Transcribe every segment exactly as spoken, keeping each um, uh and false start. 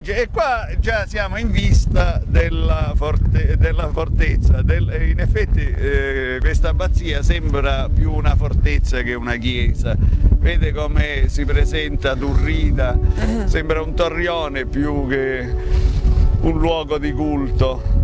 E qua già siamo in vista della, forte, della fortezza, del, in effetti eh, questa abbazia sembra più una fortezza che una chiesa, vede come si presenta turrida, sembra un torrione più che un luogo di culto.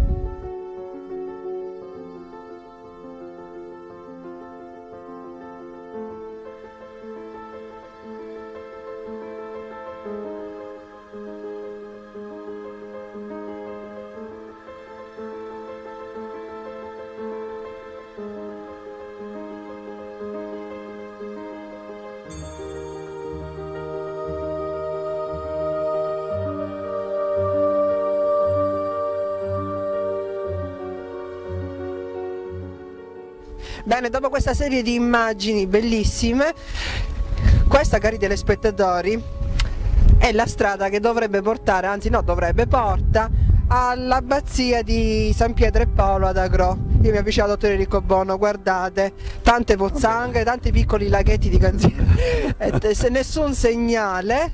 Bene, dopo questa serie di immagini bellissime, questa, cari telespettatori, è la strada che dovrebbe portare, anzi no, dovrebbe porta all'abbazia di San Pietro e Paolo ad Agro. Io mi avvicino al dottore Riccobono, guardate, tante pozzanghere, tanti piccoli laghetti di canzone, e se nessun segnale,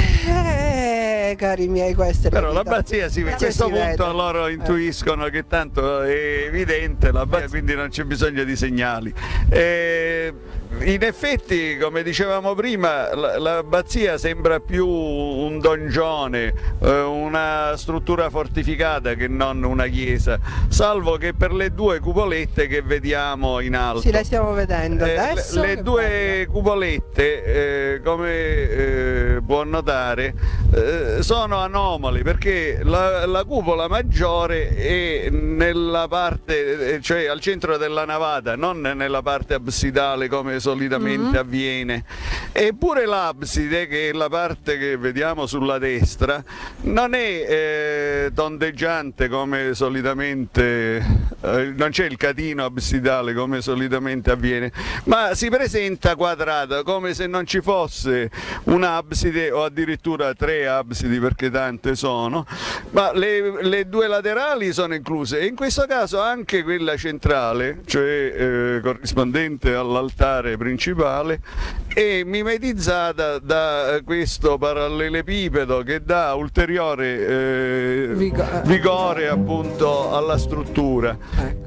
eh, cari miei, questa è la Però vita. l'abbazia si vede, a questo punto vede. Loro intuiscono eh. che tanto è evidente l'abbazia, quindi non c'è bisogno di segnali. E in effetti, come dicevamo prima, l'abbazia sembra più un dongione, una struttura fortificata che non una chiesa, salvo che per le due cupolette che vediamo in alto. Sì, le stiamo vedendo adesso. Eh, le due bello. cupolette, eh, come eh, può notare, eh, sono anomali, perché la, la cupola maggiore è nella parte, cioè al centro della navata, non nella parte absidale come solitamente mm-hmm. avviene. Eppure l'abside, che è la parte che vediamo sulla destra, non è eh, tondeggiante come solitamente, eh, non c'è il catino absidale come solitamente avviene, ma si presenta quadrata, come se non ci fosse un'abside o addirittura tre absidi, perché tante sono, ma le, le due laterali sono incluse, e in questo caso anche quella centrale, cioè eh, corrispondente all'altare principale, è mimetizzata da questo parallelepipedo che dà ulteriore eh, vigore appunto alla struttura. Ecco.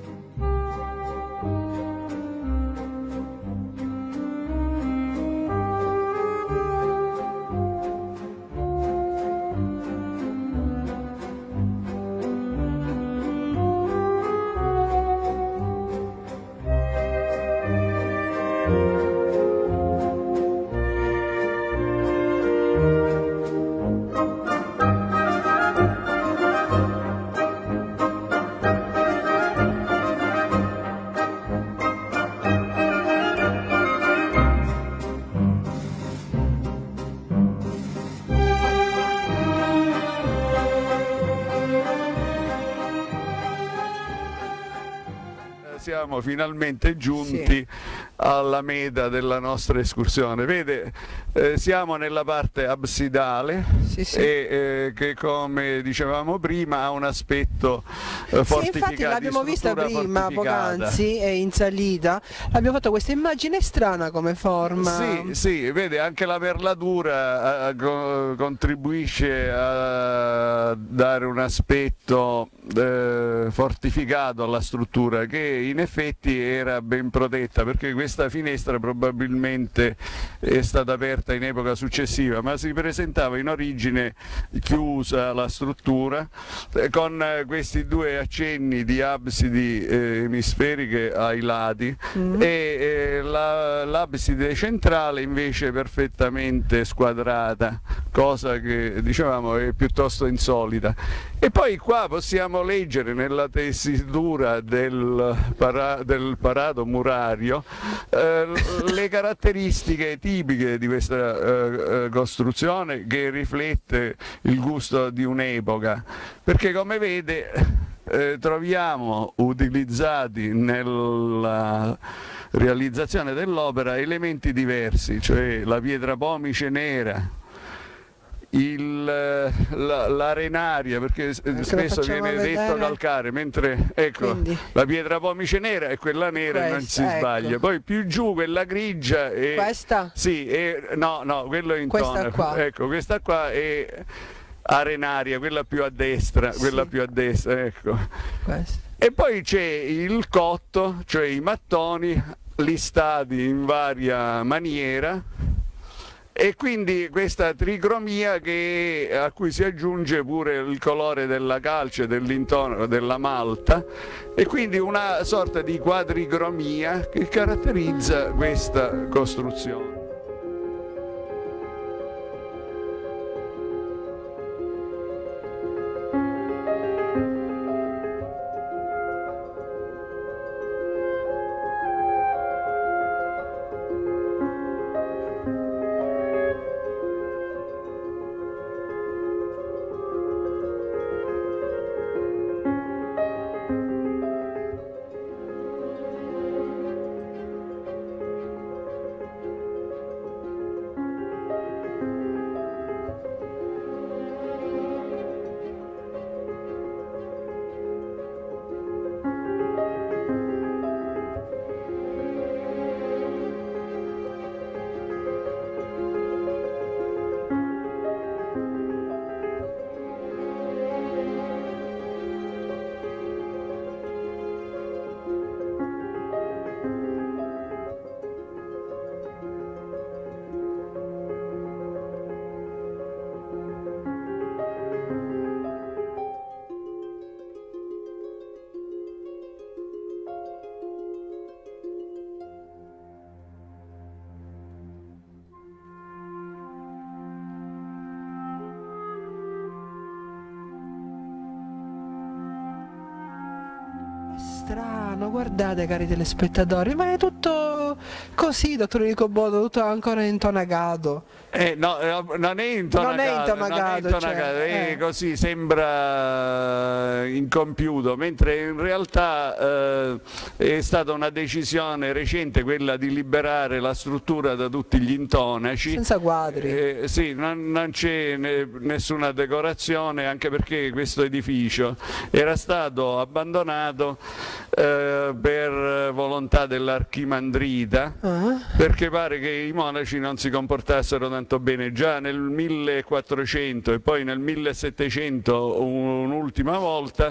Siamo finalmente giunti sì. alla meta della nostra escursione. Vede, eh, siamo nella parte absidale sì, sì. e eh, che, come dicevamo prima, ha un aspetto eh, fortificato. Sì, infatti l'abbiamo vista prima, poc'anzi, è in salita. Abbiamo fatto questa immagine strana come forma. Sì, sì, vede, anche la merlatura eh, co contribuisce a dare un aspetto eh, fortificato alla struttura, che in effetti era ben protetta, perché questa finestra probabilmente è stata aperta in epoca successiva, ma si presentava in origine chiusa la struttura, eh, con eh, questi due accenni di absidi eh, emisferiche ai lati mm. e eh, l'abside centrale invece perfettamente squadrata, cosa che dicevamo è piuttosto insolita. E poi qua possiamo leggere nella tessitura del, para, del parato murario eh, le caratteristiche tipiche di questa eh, costruzione, che riflette il gusto di un'epoca, perché come vede eh, troviamo utilizzati nella realizzazione dell'opera elementi diversi, cioè la pietra pomice nera, l'arenaria, perché ecco, spesso viene vedere. detto calcare, mentre ecco, quindi la pietra pomice nera è quella nera, questa, e non si ecco. sbaglia. Poi più giù quella grigia è, questa? Sì, è, no, no, quello è in questa tono. Qua. Ecco, questa qua è arenaria, quella più a destra, Sì. quella più a destra, ecco. Questo. E poi c'è il cotto, cioè i mattoni listati in varia maniera, e quindi questa tricromia che, a cui si aggiunge pure il colore della calce, dell'intonaco, della malta, e quindi una sorta di quadricromia che caratterizza questa costruzione. Strano, guardate cari telespettatori, ma è tutto così, dottor Ricobono, tutto ancora intonagato. Eh, no, non è intonagato, Non è intonagato, non è, intonagato, cioè, è eh. così, sembra incompiuto, mentre in realtà eh, è stata una decisione recente quella di liberare la struttura da tutti gli intonaci. Senza quadri. Eh, sì, non, non c'è ne, nessuna decorazione, anche perché questo edificio era stato abbandonato eh, per volontà dell'Archimandrita, Ah. perché pare che i monaci non si comportassero tanto bene. Già nel millequattrocento e poi nel millesettecento un'ultima volta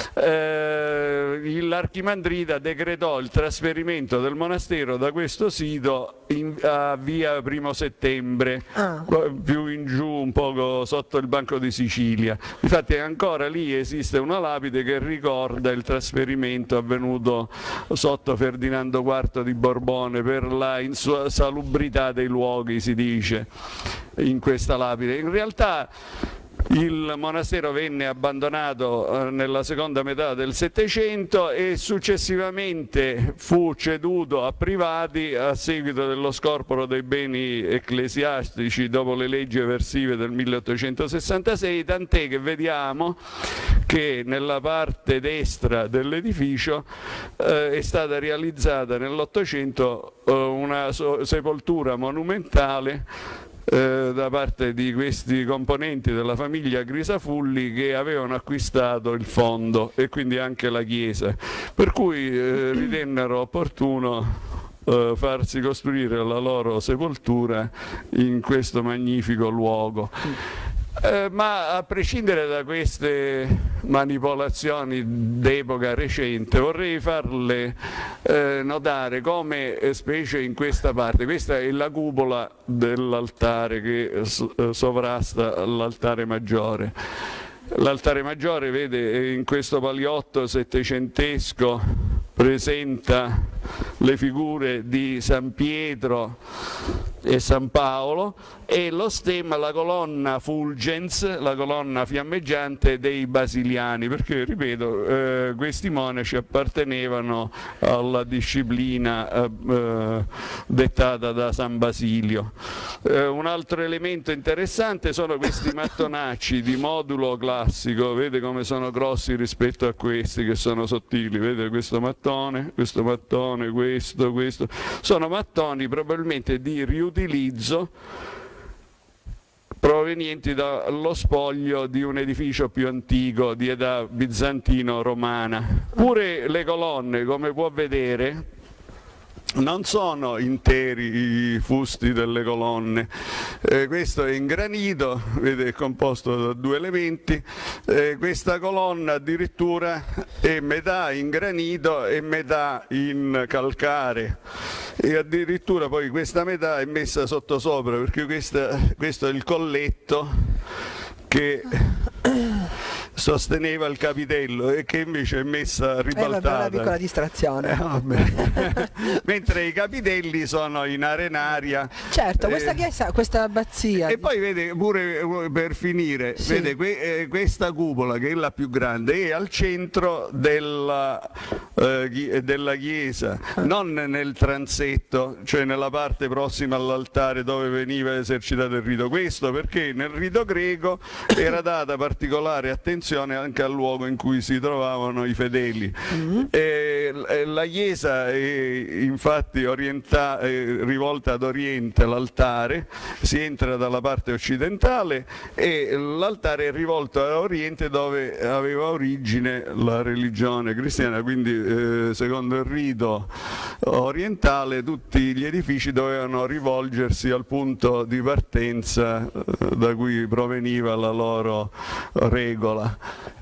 eh, l'Archimandrita decretò il trasferimento del monastero da questo sito in, a via Primo Settembre, Ah. più in giù, un poco sotto il Banco di Sicilia. Infatti ancora lì esiste una lapide che ricorda il trasferimento avvenuto sotto Ferdinando quarto di Borbone per la insalubrità dei luoghi, si dice in questa lapide. In realtà il monastero venne abbandonato nella seconda metà del Settecento e successivamente fu ceduto a privati a seguito dello scorporo dei beni ecclesiastici dopo le leggi eversive del milleottocentosessantasei, tant'è che vediamo che nella parte destra dell'edificio eh, è stata realizzata nell'Ottocento eh, una so- sepoltura monumentale Eh, da parte di questi componenti della famiglia Grisafulli, che avevano acquistato il fondo e quindi anche la chiesa, per cui eh, ritennero opportuno eh, farsi costruire la loro sepoltura in questo magnifico luogo. Eh, ma a prescindere da queste manipolazioni d'epoca recente, vorrei farle eh, notare come, eh, specie in questa parte, questa è la cupola dell'altare che eh, sovrasta l'altare maggiore. L'altare maggiore, vede, in questo paliotto settecentesco presenta le figure di San Pietro e San Paolo e lo stemma, la colonna fulgens, la colonna fiammeggiante dei Basiliani, perché ripeto eh, questi monaci appartenevano alla disciplina eh, eh, dettata da San Basilio. Eh, un altro elemento interessante sono questi mattonacci di modulo classico, vede come sono grossi rispetto a questi che sono sottili, vede questo mattone, questo mattone, questo, questo, sono mattoni probabilmente di riutilizzo provenienti dallo spoglio di un edificio più antico di età bizantino-romana. Pure le colonne, come può vedere, non sono interi i fusti delle colonne, eh, questo è in granito, vede, è composto da due elementi, eh, questa colonna addirittura è metà in granito e metà in calcare, e addirittura poi questa metà è messa sottosopra, perché questa, questo è il colletto che sosteneva il capitello e che invece è messa ribaltata. Eh, vabbè, una piccola distrazione. Eh, mentre i capitelli sono in arenaria. Certo, questa chiesa, questa abbazia. E poi vede pure, per finire, sì, vede que, eh, questa cupola che è la più grande è al centro della, eh, della chiesa, non nel transetto, cioè nella parte prossima all'altare dove veniva esercitato il rito. Questo perché nel rito greco era data particolare attenzione anche al luogo in cui si trovavano i fedeli. Mm-hmm. e, e la chiesa è infatti orienta, è rivolta ad oriente, l'altare, si entra dalla parte occidentale e l'altare è rivolto a oriente dove aveva origine la religione cristiana, quindi eh, secondo il rito orientale tutti gli edifici dovevano rivolgersi al punto di partenza eh, da cui proveniva la loro regola.